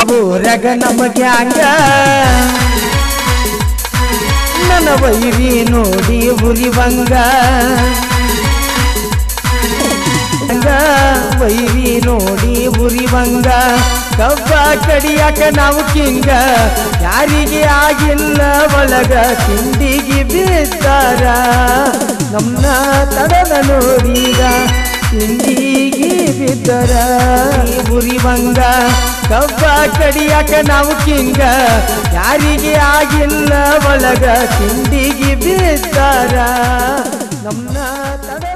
ಊರಾಗ ನಮ್ಮ ಗ್ಯಾಂಗ ನನ್ನ ವೈರಿ ನೋಡಿ ಉರಿವಂಗ ವೈರಿ ನೋಡಿ ಉರಿವಂಗ ಕಬ್ಬ ಕಡಿಯಾಕ ನಾವು ಕಿಂಗ ಯಾರಿಗೆ ಆಗಿಲ್ಲ ಒಳಗ ತಿಂಡಿಗೆ ಬಿದ್ದಾರ ನಮ್ಮನ್ನ ತಡದ ನೋಡಿದ ತಿಂಡಿಗೆ ಬಿದ್ದರ ಉರಿವಂಗ ಕಬ್ಬ ಕಡಿಯಾಕ ನಾವು ಕಿಂಗ ಯಾರಿಗೆ ಆಗಿಲ್ಲ ಒಳಗ ತಿಂಡಿಗೆ ಬಿದ್ದಾರ ನಮ್ಮನ್ನ ತಡ